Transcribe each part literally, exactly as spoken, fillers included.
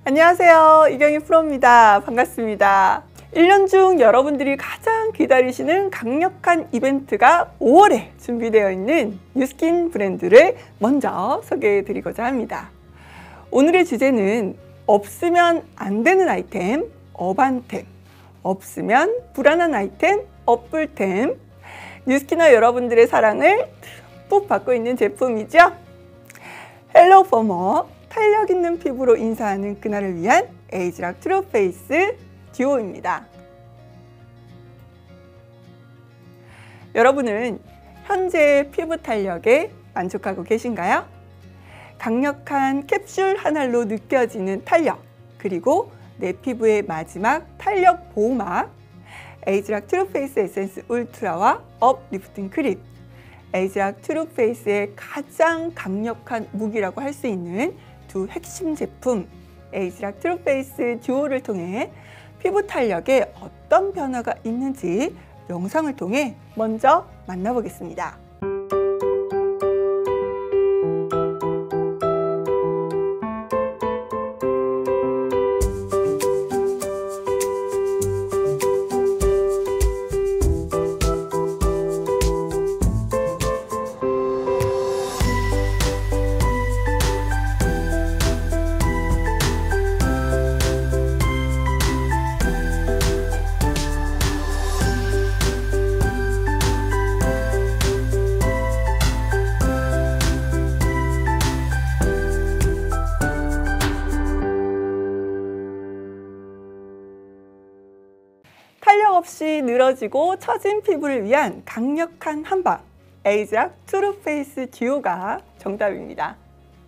안녕하세요. 이경희 프로입니다. 반갑습니다. 일 년 중 여러분들이 가장 기다리시는 강력한 이벤트가 오월에 준비되어 있는 뉴스킨 브랜드를 먼저 소개해 드리고자 합니다. 오늘의 주제는 없으면 안 되는 아이템, 업한템, 없으면 불안한 아이템, 업불템, 뉴스키너 여러분들의 사랑을 듬뿍 받고 있는 제품이죠. 헬로 포머, 탄력 있는 피부로 인사하는 그날을 위한 에이지락 트루페이스 듀오입니다. 여러분은 현재 피부 탄력에 만족하고 계신가요? 강력한 캡슐 한 알로 느껴지는 탄력, 그리고 내 피부의 마지막 탄력 보호막 에이지락 트루페이스 에센스 울트라와 업 리프팅 크림, 에이지락 트루페이스의 가장 강력한 무기라고 할 수 있는 두 핵심 제품 에이지락 트루페이스 듀오를 통해 피부 탄력에 어떤 변화가 있는지 영상을 통해 먼저 만나보겠습니다. 탄력 없이 늘어지고 처진 피부를 위한 강력한 한방 에이지락 트루페이스 듀오가 정답입니다.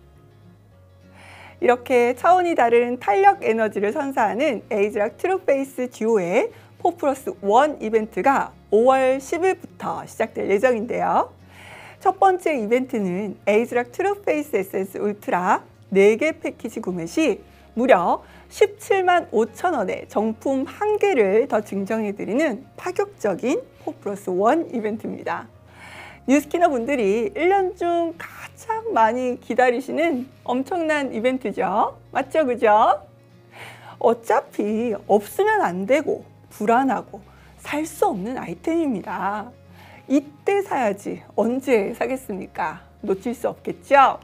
이렇게 차원이 다른 탄력 에너지를 선사하는 에이지락 트루페이스 듀오의 사 플러스 일 이벤트가 오월 십일부터 시작될 예정인데요. 첫 번째 이벤트는 에이지락 트루페이스 에센스 울트라 네 개 패키지 구매 시 무려 십칠만 오천 원의 정품 한 개를 더 증정해드리는 파격적인 사 플러스 일 이벤트입니다. 뉴스키너 분들이 일 년 중 가장 많이 기다리시는 엄청난 이벤트죠. 맞죠? 그죠? 어차피 없으면 안 되고 불안하고 살 수 없는 아이템입니다. 이때 사야지 언제 사겠습니까? 놓칠 수 없겠죠?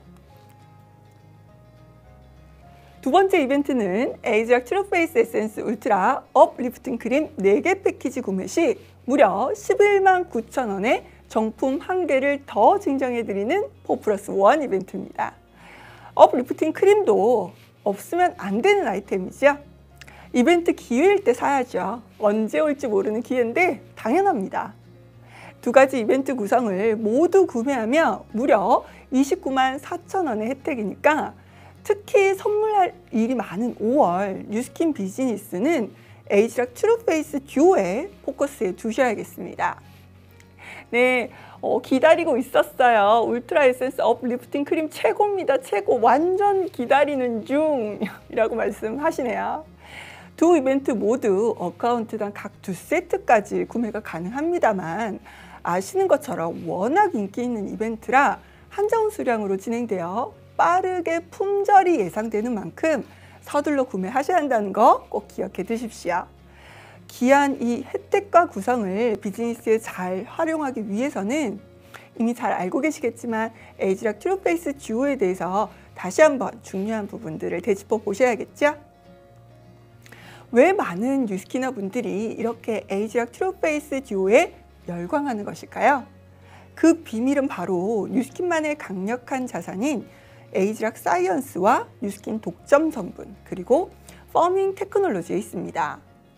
두 번째 이벤트는 에이지락 트루페이스 에센스 울트라 업 리프팅 크림 네 개 패키지 구매 시 무려 십일만 구천 원의 정품 한 개를 더 증정해드리는 사 플러스 일 이벤트입니다. 업 리프팅 크림도 없으면 안 되는 아이템이죠. 이벤트 기회일 때 사야죠. 언제 올지 모르는 기회인데 당연합니다. 두 가지 이벤트 구성을 모두 구매하며 무려 이십구만 사천 원의 혜택이니까 특히 선물할 일이 많은 오월 뉴스킨 비즈니스는 에이지락 트루페이스 듀오에 포커스해 두셔야겠습니다. 네, 어, 기다리고 있었어요. 울트라 에센스 업 리프팅 크림 최고입니다. 최고. 완전 기다리는 중이라고 말씀하시네요. 두 이벤트 모두 어카운트당 각 두 세트까지 구매가 가능합니다만 아시는 것처럼 워낙 인기 있는 이벤트라 한정 수량으로 진행되어 빠르게 품절이 예상되는 만큼 서둘러 구매하셔야 한다는 거 꼭 기억해 두십시오. 귀한 이 혜택과 구성을 비즈니스에 잘 활용하기 위해서는 이미 잘 알고 계시겠지만 에이지락 트루페이스 듀오에 대해서 다시 한번 중요한 부분들을 되짚어 보셔야겠죠? 왜 많은 뉴스키너 분들이 이렇게 에이지락 트루페이스 듀오에 열광하는 것일까요? 그 비밀은 바로 뉴스킨만의 강력한 자산인 에이지락 사이언스와 뉴스킨 독점 성분, 그리고 퍼밍 테크놀로지에 있습니다.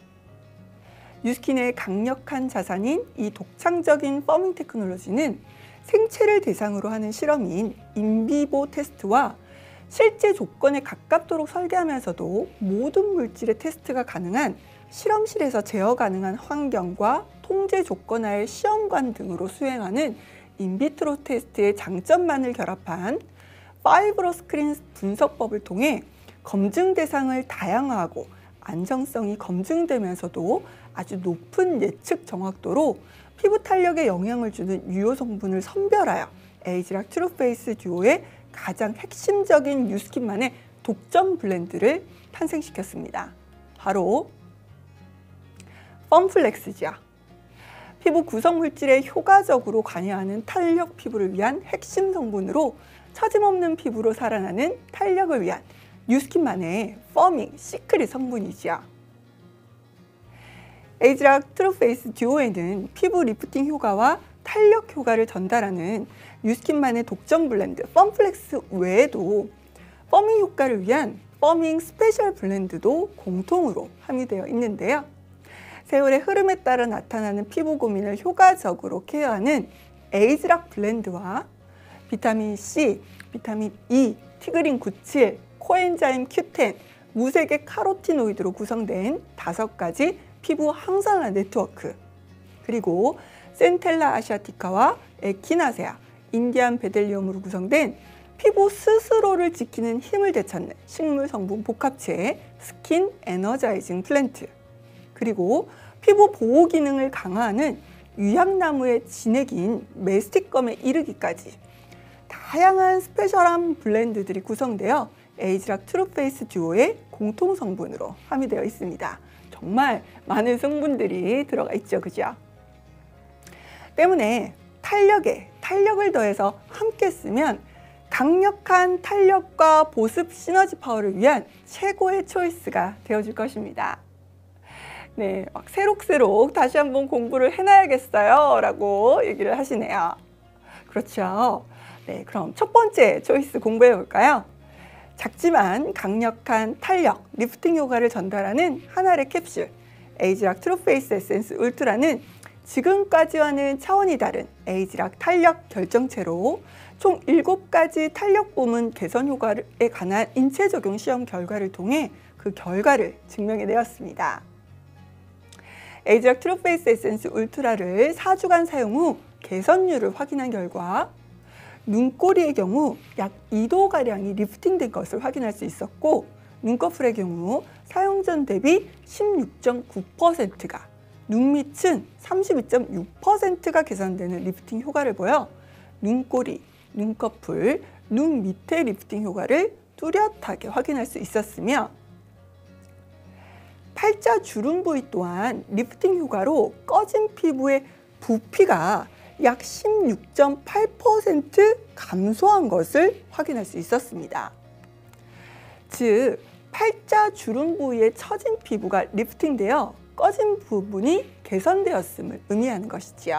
뉴스킨의 강력한 자산인 이 독창적인 퍼밍 테크놀로지는 생체를 대상으로 하는 실험인 인비보 테스트와 실제 조건에 가깝도록 설계하면서도 모든 물질의 테스트가 가능한 실험실에서 제어 가능한 환경과 통제 조건하의 시험관 등으로 수행하는 인비트로 테스트의 장점만을 결합한 파이브러 스크린 분석법을 통해 검증 대상을 다양화하고 안정성이 검증되면서도 아주 높은 예측 정확도로 피부 탄력에 영향을 주는 유효 성분을 선별하여 에이지락 트루페이스 듀오의 가장 핵심적인 뉴스킨만의 독점 블렌드를 탄생시켰습니다. 바로 펌플렉스죠. 피부 구성 물질에 효과적으로 관여하는 탄력 피부를 위한 핵심 성분으로 처짐없는 피부로 살아나는 탄력을 위한 뉴스킨만의 펌밍 시크릿 성분이지요. 에이지락 트루페이스 듀오에는 피부 리프팅 효과와 탄력 효과를 전달하는 뉴스킨만의 독점 블렌드 펌플렉스 외에도 펌밍 효과를 위한 펌밍 스페셜 블렌드도 공통으로 함유되어 있는데요. 세월의 흐름에 따라 나타나는 피부 고민을 효과적으로 케어하는 에이지락 블렌드와 비타민 C, 비타민 E, 티그린 구십칠, 코엔자임 큐 텐, 무색의 카로티노이드로 구성된 다섯 가지 피부 항산화 네트워크, 그리고 센텔라 아시아티카와 에키나세아, 인디안 베델리움으로 구성된 피부 스스로를 지키는 힘을 되찾는 식물 성분 복합체 스킨 에너자이징 플랜트, 그리고 피부 보호 기능을 강화하는 유향나무의 진액인 메스틱검에 이르기까지 다양한 스페셜한 블렌드들이 구성되어 에이지락 트루페이스 듀오의 공통 성분으로 함유되어 있습니다. 정말 많은 성분들이 들어가 있죠, 그죠? 때문에 탄력에 탄력을 더해서 함께 쓰면 강력한 탄력과 보습 시너지 파워를 위한 최고의 초이스가 되어줄 것입니다. 네, 막 새록새록 다시 한번 공부를 해놔야겠어요 라고 얘기를 하시네요. 그렇죠. 네, 그럼 첫 번째 초이스 공부해 볼까요? 작지만 강력한 탄력, 리프팅 효과를 전달하는 한 알의 캡슐 에이지락 트루페이스 에센스 울트라는 지금까지와는 차원이 다른 에이지락 탄력 결정체로 총 일곱 가지 탄력 부문 개선 효과에 관한 인체 적용 시험 결과를 통해 그 결과를 증명해내었습니다. 에이지락 트루페이스 에센스 울트라를 사 주간 사용 후 개선율을 확인한 결과 눈꼬리의 경우 약 이 도가량이 리프팅된 것을 확인할 수 있었고, 눈꺼풀의 경우 사용 전 대비 십육 점 구 퍼센트가, 눈밑은 삼십이 점 육 퍼센트가 개선되는 리프팅 효과를 보여 눈꼬리, 눈꺼풀, 눈 밑의 리프팅 효과를 뚜렷하게 확인할 수 있었으며, 팔자 주름 부위 또한 리프팅 효과로 꺼진 피부의 부피가 약 십육 점 팔 퍼센트 감소한 것을 확인할 수 있었습니다. 즉, 팔자 주름 부위의 처진 피부가 리프팅되어 꺼진 부분이 개선되었음을 의미하는 것이지요.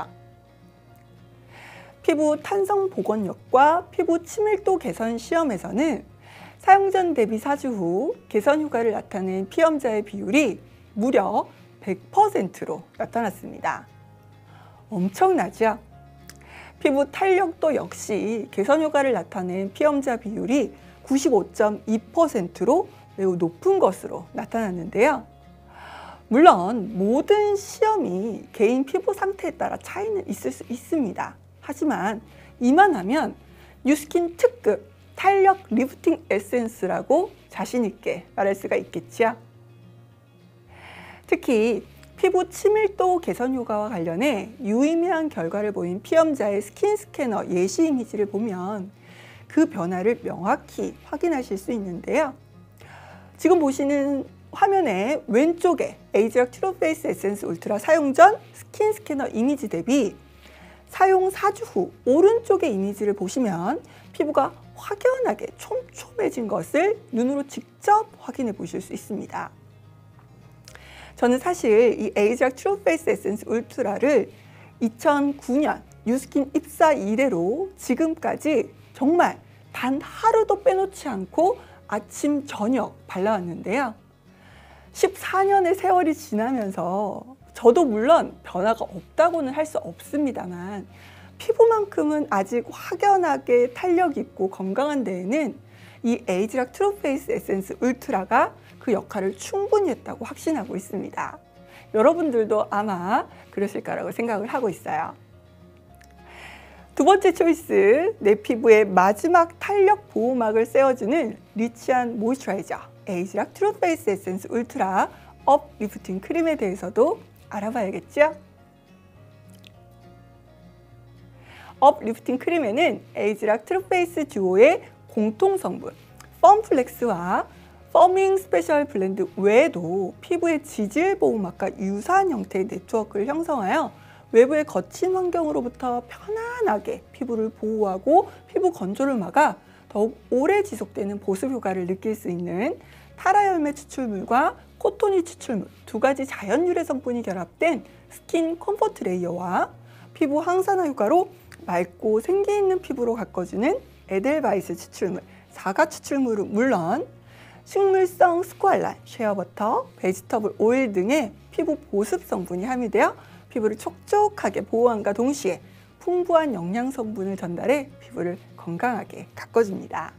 피부 탄성 복원력과 피부 친밀도 개선 시험에서는 사용 전 대비 사 주 후 개선 효과를 나타낸 피험자의 비율이 무려 백 퍼센트로 나타났습니다. 엄청나죠? 피부 탄력도 역시 개선 효과를 나타낸 피험자 비율이 구십오 점 이 퍼센트로 매우 높은 것으로 나타났는데요. 물론 모든 시험이 개인 피부 상태에 따라 차이는 있을 수 있습니다. 하지만 이만하면 뉴스킨 특급 탄력 리프팅 에센스라고 자신 있게 말할 수가 있겠죠. 특히 피부 친밀도 개선 효과와 관련해 유의미한 결과를 보인 피험자의 스킨 스캐너 예시 이미지를 보면 그 변화를 명확히 확인하실 수 있는데요. 지금 보시는 화면의 왼쪽에 에이지락 트루페이스 에센스 울트라 사용 전 스킨 스캐너 이미지 대비 사용 사 주 후 오른쪽의 이미지를 보시면 피부가 확연하게 촘촘해진 것을 눈으로 직접 확인해 보실 수 있습니다. 저는 사실 이 에이지락 트루페이스 에센스 울트라를 이천구 년 뉴스킨 입사 이래로 지금까지 정말 단 하루도 빼놓지 않고 아침, 저녁 발라왔는데요. 십사 년의 세월이 지나면서 저도 물론 변화가 없다고는 할 수 없습니다만 피부만큼은 아직 확연하게 탄력 있고 건강한 데에는 이 에이지락 트루페이스 에센스 울트라가 그 역할을 충분히 했다고 확신하고 있습니다. 여러분들도 아마 그러실 거라고 생각을 하고 있어요. 두 번째 초이스, 내 피부의 마지막 탄력 보호막을 세워주는 리치한 모이스처라이저 에이지락 트루페이스 에센스 울트라 업 리프팅 크림에 대해서도 알아봐야겠죠? 업 리프팅 크림에는 에이지락 트루페이스 듀오의 공통 성분 펌플렉스와 펌밍 스페셜 블렌드 외에도 피부의 지질 보호막과 유사한 형태의 네트워크를 형성하여 외부의 거친 환경으로부터 편안하게 피부를 보호하고 피부 건조를 막아 더욱 오래 지속되는 보습 효과를 느낄 수 있는 타라 열매 추출물과 코토니 추출물 두 가지 자연 유래 성분이 결합된 스킨 컴포트 레이어와 피부 항산화 효과로 맑고 생기 있는 피부로 가꿔주는 에델바이스 추출물, 사과 추출물은 물론 식물성 스쿠알란, 쉐어버터, 베지터블 오일 등의 피부 보습 성분이 함유되어 피부를 촉촉하게 보호함과 동시에 풍부한 영양 성분을 전달해 피부를 건강하게 가꿔줍니다.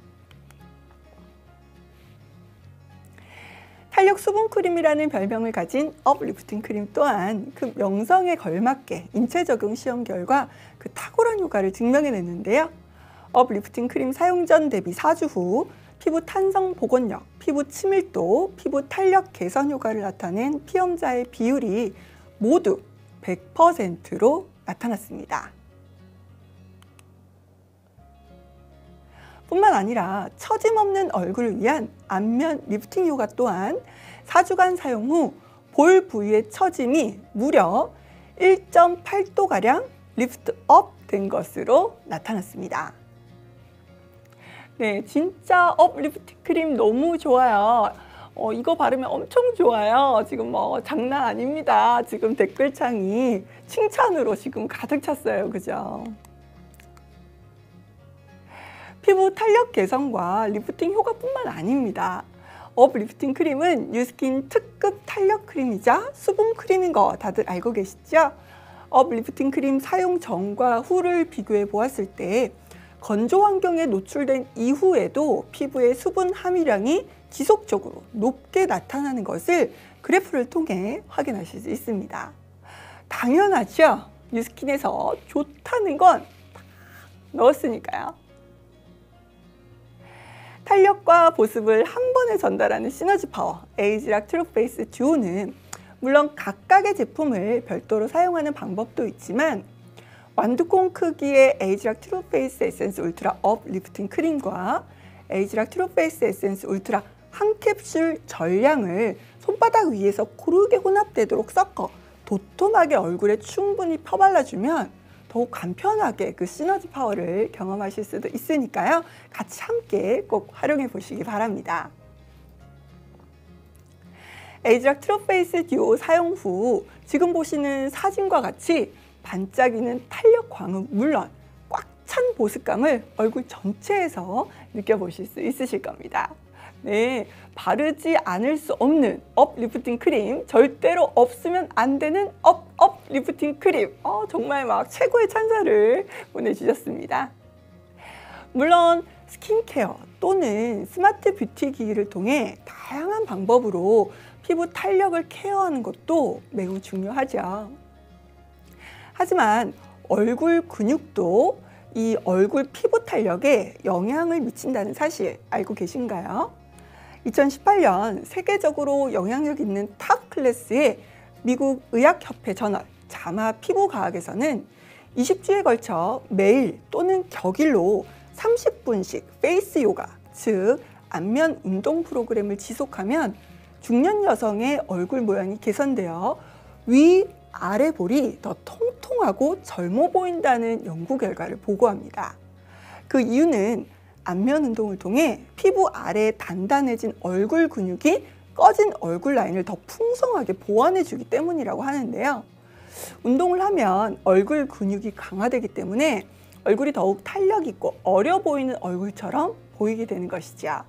탄력 수분 크림이라는 별명을 가진 업리프팅 크림 또한 그 명성에 걸맞게 인체 적용 시험 결과 그 탁월한 효과를 증명해냈는데요. 업리프팅 크림 사용 전 대비 사 주 후 피부 탄성 복원력, 피부 치밀도, 피부 탄력 개선 효과를 나타낸 피험자의 비율이 모두 백 퍼센트로 나타났습니다. 뿐만 아니라 처짐없는 얼굴을 위한 안면 리프팅 효과 또한 사 주간 사용 후 볼 부위의 처짐이 무려 일 점 팔 도가량 리프트업 된 것으로 나타났습니다. 네, 진짜 업 리프팅 크림 너무 좋아요. 어, 이거 바르면 엄청 좋아요. 지금 뭐 장난 아닙니다. 지금 댓글창이 칭찬으로 지금 가득 찼어요. 그죠? 피부 탄력 개선과 리프팅 효과뿐만 아닙니다. 업 리프팅 크림은 뉴스킨 특급 탄력 크림이자 수분 크림인 거 다들 알고 계시죠? 업 리프팅 크림 사용 전과 후를 비교해 보았을 때 건조 환경에 노출된 이후에도 피부의 수분 함유량이 지속적으로 높게 나타나는 것을 그래프를 통해 확인하실 수 있습니다. 당연하죠. 뉴스킨에서 좋다는 건 넣었으니까요. 탄력과 보습을 한 번에 전달하는 시너지 파워 에이지락 트루페이스 듀오는 물론 각각의 제품을 별도로 사용하는 방법도 있지만 완두콩 크기의 에이지락 트루페이스 에센스 울트라 업 리프팅 크림과 에이지락 트루페이스 에센스 울트라 한 캡슐 전량을 손바닥 위에서 고르게 혼합되도록 섞어 도톰하게 얼굴에 충분히 펴발라주면 더욱 간편하게 그 시너지 파워를 경험하실 수도 있으니까요. 같이 함께 꼭 활용해 보시기 바랍니다. 에이지락 트루페이스 듀오 사용 후 지금 보시는 사진과 같이 반짝이는 탄력광은 물론 꽉 찬 보습감을 얼굴 전체에서 느껴보실 수 있으실 겁니다. 네, 바르지 않을 수 없는 업 리프팅 크림, 절대로 없으면 안 되는 업, 업 리프팅 크림. 어, 정말 막 최고의 찬사를 보내주셨습니다. 물론 스킨케어 또는 스마트 뷰티 기기를 통해 다양한 방법으로 피부 탄력을 케어하는 것도 매우 중요하죠. 하지만 얼굴 근육도 이 얼굴 피부 탄력에 영향을 미친다는 사실 알고 계신가요? 이천십팔 년 세계적으로 영향력 있는 탑 클래스의 미국 의학협회 저널 자마 피부과학에서는 이십 주에 걸쳐 매일 또는 격일로 삼십 분씩 페이스 요가, 즉 안면 운동 프로그램을 지속하면 중년 여성의 얼굴 모양이 개선되어 위, 아래 볼이 더 통통하고 젊어 보인다는 연구 결과를 보고합니다. 그 이유는 안면 운동을 통해 피부 아래에 단단해진 얼굴 근육이 꺼진 얼굴 라인을 더 풍성하게 보완해 주기 때문이라고 하는데요. 운동을 하면 얼굴 근육이 강화되기 때문에 얼굴이 더욱 탄력 있고 어려 보이는 얼굴처럼 보이게 되는 것이죠.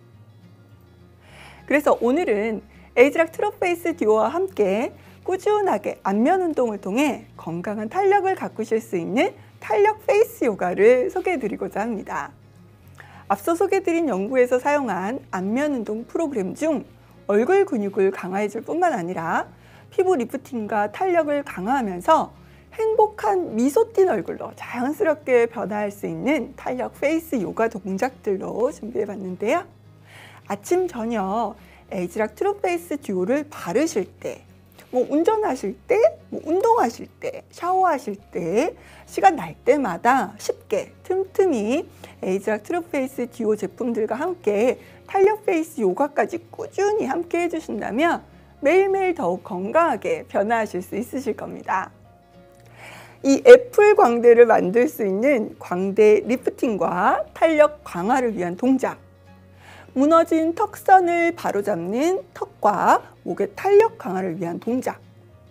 그래서 오늘은 에이지락 트루페이스 듀오와 함께 꾸준하게 안면 운동을 통해 건강한 탄력을 가꾸실 수 있는 탄력 페이스 요가를 소개해 드리고자 합니다. 앞서 소개해드린 연구에서 사용한 안면 운동 프로그램 중 얼굴 근육을 강화해 줄 뿐만 아니라 피부 리프팅과 탄력을 강화하면서 행복한 미소 띤 얼굴로 자연스럽게 변화할 수 있는 탄력 페이스 요가 동작들로 준비해 봤는데요. 아침 저녁 에이지락 트루페이스 듀오를 바르실 때, 뭐 운전하실 때, 뭐 운동하실 때, 샤워하실 때, 시간 날 때마다 십 함께 틈틈이 에이즈락 트루페이스 듀오 제품들과 함께 탄력 페이스 요가까지 꾸준히 함께 해주신다면 매일매일 더욱 건강하게 변화하실 수 있으실 겁니다. 이 애플 광대를 만들 수 있는 광대 리프팅과 탄력 강화를 위한 동작, 무너진 턱선을 바로잡는 턱과 목의 탄력 강화를 위한 동작,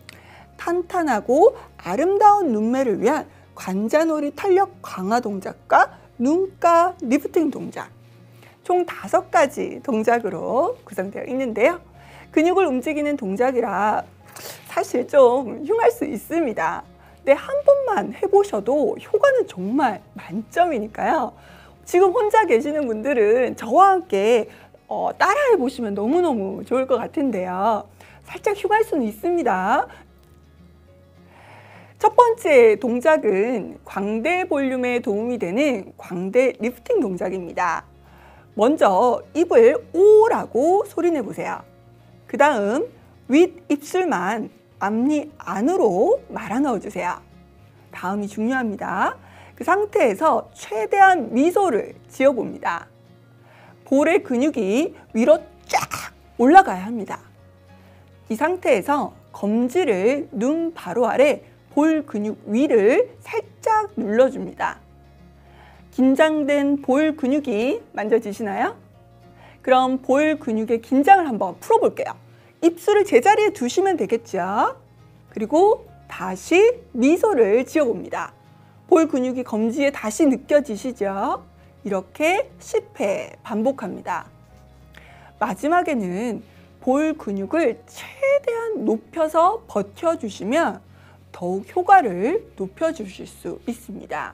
탄탄하고 아름다운 눈매를 위한 관자놀이 탄력 강화 동작과 눈가 리프팅 동작, 총 다섯 가지 동작으로 구성되어 있는데요. 근육을 움직이는 동작이라 사실 좀 흉할 수 있습니다. 근데 한 번만 해보셔도 효과는 정말 만점이니까요. 지금 혼자 계시는 분들은 저와 함께 어, 따라해 보시면 너무너무 좋을 것 같은데요. 살짝 흉할 수는 있습니다. 첫 번째 동작은 광대 볼륨에 도움이 되는 광대 리프팅 동작입니다. 먼저 입을 오라고 소리내 보세요. 그 다음 윗입술만 앞니 안으로 말아 넣어주세요. 다음이 중요합니다. 그 상태에서 최대한 미소를 지어봅니다. 볼의 근육이 위로 쫙 올라가야 합니다. 이 상태에서 검지를 눈 바로 아래 볼 근육 위를 살짝 눌러줍니다. 긴장된 볼 근육이 만져지시나요? 그럼 볼 근육의 긴장을 한번 풀어볼게요. 입술을 제자리에 두시면 되겠죠. 그리고 다시 미소를 지어봅니다. 볼 근육이 검지에 다시 느껴지시죠? 이렇게 십 회 반복합니다. 마지막에는 볼 근육을 최대한 높여서 버텨주시면 더욱 효과를 높여주실 수 있습니다.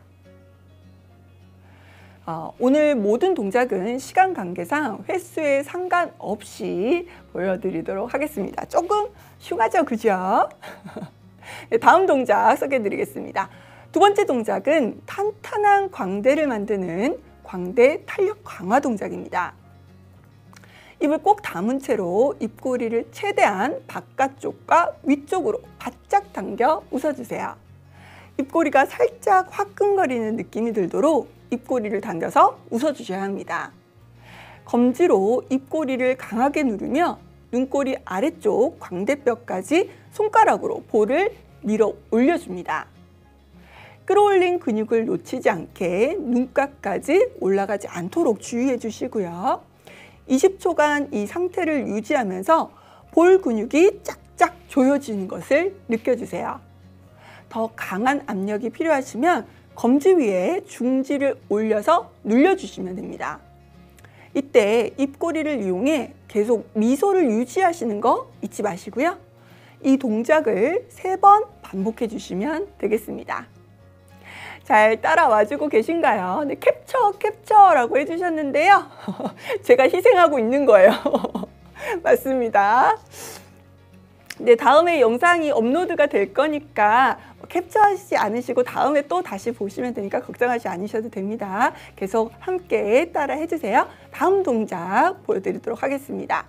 어, 오늘 모든 동작은 시간 관계상 횟수에 상관없이 보여드리도록 하겠습니다. 조금 흉하죠, 그죠? 네, 다음 동작 소개해드리겠습니다. 두 번째 동작은 탄탄한 광대를 만드는 광대 탄력 강화 동작입니다. 입을 꼭 다문 채로 입꼬리를 최대한 바깥쪽과 위쪽으로 바짝 당겨 웃어주세요. 입꼬리가 살짝 화끈거리는 느낌이 들도록 입꼬리를 당겨서 웃어주셔야 합니다. 검지로 입꼬리를 강하게 누르며 눈꼬리 아래쪽 광대뼈까지 손가락으로 볼을 밀어 올려줍니다. 끌어올린 근육을 놓치지 않게 눈가까지 올라가지 않도록 주의해 주시고요. 이십 초간 이 상태를 유지하면서 볼 근육이 쫙쫙 조여지는 것을 느껴주세요. 더 강한 압력이 필요하시면 검지 위에 중지를 올려서 눌려주시면 됩니다. 이때 입꼬리를 이용해 계속 미소를 유지하시는 거 잊지 마시고요. 이 동작을 세 번 반복해 주시면 되겠습니다. 잘 따라와주고 계신가요? 네, 캡처 캡처라고 해주셨는데요. 제가 희생하고 있는 거예요. 맞습니다. 네, 다음에 영상이 업로드가 될 거니까 캡처하시지 않으시고 다음에 또 다시 보시면 되니까 걱정하지 않으셔도 됩니다. 계속 함께 따라 해주세요. 다음 동작 보여드리도록 하겠습니다.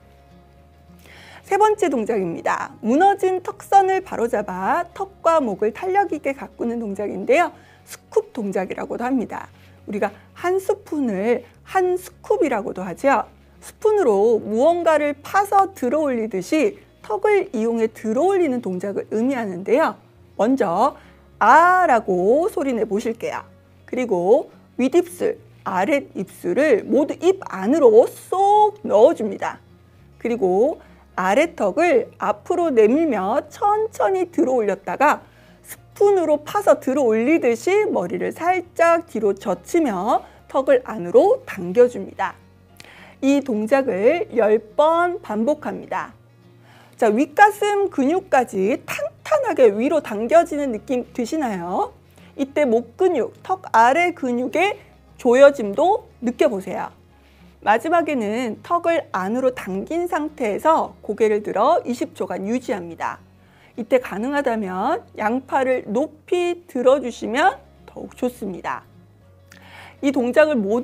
세 번째 동작입니다. 무너진 턱선을 바로잡아 턱과 목을 탄력 있게 가꾸는 동작인데요. 스쿱 동작이라고도 합니다. 우리가 한 스푼을 한 스쿱이라고도 하죠. 스푼으로 무언가를 파서 들어 올리듯이 턱을 이용해 들어 올리는 동작을 의미하는데요. 먼저 아라고 소리내 보실게요. 그리고 윗입술, 아랫입술을 모두 입 안으로 쏙 넣어줍니다. 그리고 아래턱을 앞으로 내밀며 천천히 들어 올렸다가 스푼으로 파서 들어 올리듯이 머리를 살짝 뒤로 젖히며 턱을 안으로 당겨줍니다. 이 동작을 열 번 반복합니다. 자, 윗가슴 근육까지 탄탄하게 위로 당겨지는 느낌 드시나요? 이때 목 근육, 턱 아래 근육의 조여짐도 느껴보세요. 마지막에는 턱을 안으로 당긴 상태에서 고개를 들어 이십 초간 유지합니다. 이때 가능하다면 양팔을 높이 들어주시면 더욱 좋습니다. 이 동작을 모두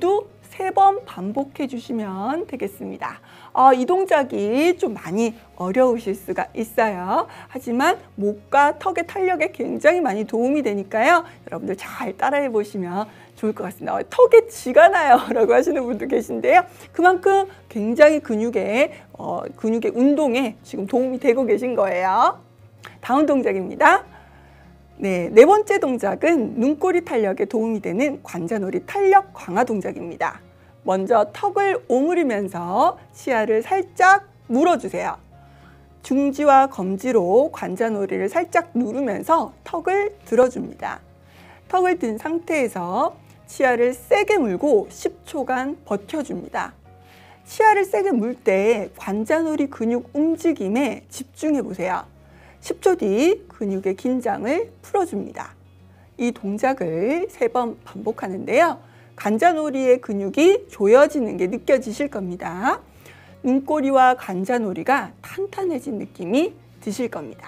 세 번 반복해 주시면 되겠습니다. 어, 이 동작이 좀 많이 어려우실 수가 있어요. 하지만 목과 턱의 탄력에 굉장히 많이 도움이 되니까요. 여러분들 잘 따라해 보시면 좋을 것 같습니다. 어, 턱에 쥐가 나요 라고 하시는 분도 계신데요. 그만큼 굉장히 근육의, 어, 근육의 운동에 지금 도움이 되고 계신 거예요. 다음 동작입니다. 네, 네 번째 동작은 눈꼬리 탄력에 도움이 되는 관자놀이 탄력 강화 동작입니다. 먼저 턱을 오므리면서 치아를 살짝 물어주세요. 중지와 검지로 관자놀이를 살짝 누르면서 턱을 들어줍니다. 턱을 든 상태에서 치아를 세게 물고 십 초간 버텨줍니다. 치아를 세게 물 때 관자놀이 근육 움직임에 집중해 보세요. 십 초 뒤 근육의 긴장을 풀어줍니다. 이 동작을 세 번 반복하는데요. 관자놀이의 근육이 조여지는 게 느껴지실 겁니다. 눈꼬리와 관자놀이가 탄탄해진 느낌이 드실 겁니다.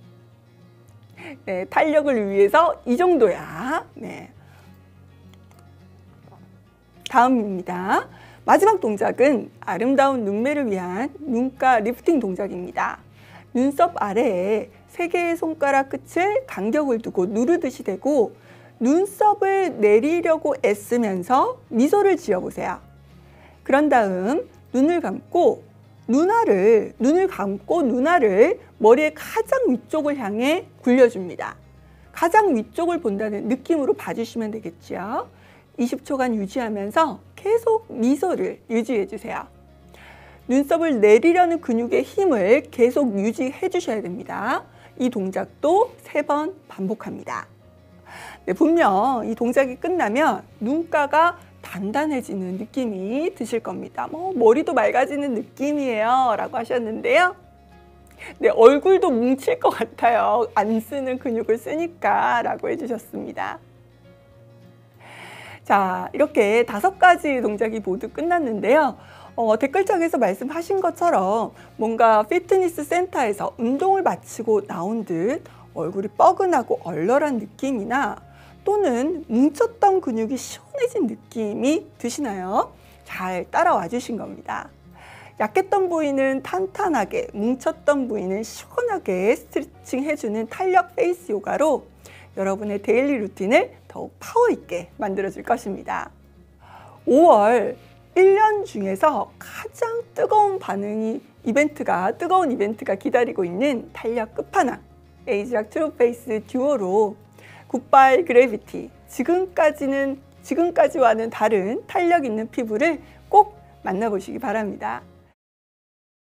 네, 탄력을 위해서 이 정도야. 네. 다음입니다. 마지막 동작은 아름다운 눈매를 위한 눈가 리프팅 동작입니다. 눈썹 아래에 세 개의 손가락 끝을 간격을 두고 누르듯이 대고 눈썹을 내리려고 애쓰면서 미소를 지어보세요. 그런 다음 눈을 감고 눈알을, 눈을 감고 눈알을 머리의 가장 위쪽을 향해 굴려줍니다. 가장 위쪽을 본다는 느낌으로 봐주시면 되겠죠. 이십 초간 유지하면서 계속 미소를 유지해 주세요. 눈썹을 내리려는 근육의 힘을 계속 유지해 주셔야 됩니다. 이 동작도 세 번 반복합니다. 네, 분명 이 동작이 끝나면 눈가가 단단해지는 느낌이 드실 겁니다. 뭐 머리도 맑아지는 느낌이에요 라고 하셨는데요. 네, 얼굴도 뭉칠 것 같아요. 안 쓰는 근육을 쓰니까 라고 해주셨습니다. 자, 이렇게 다섯 가지 동작이 모두 끝났는데요. 어, 댓글창에서 말씀하신 것처럼 뭔가 피트니스 센터에서 운동을 마치고 나온 듯 얼굴이 뻐근하고 얼얼한 느낌이나 또는 뭉쳤던 근육이 시원해진 느낌이 드시나요? 잘 따라와 주신 겁니다. 약했던 부위는 탄탄하게, 뭉쳤던 부위는 시원하게 스트레칭 해주는 탄력 페이스 요가로 여러분의 데일리 루틴을 더욱 파워 있게 만들어 줄 것입니다. 오월 일 년 중에서 가장 뜨거운 반응이 이벤트가 뜨거운 이벤트가 기다리고 있는 탄력 끝판왕 에이지락 트루페이스 듀오로 굿바이 그래비티, 지금까지는 지금까지와는 다른 탄력 있는 피부를 꼭 만나보시기 바랍니다.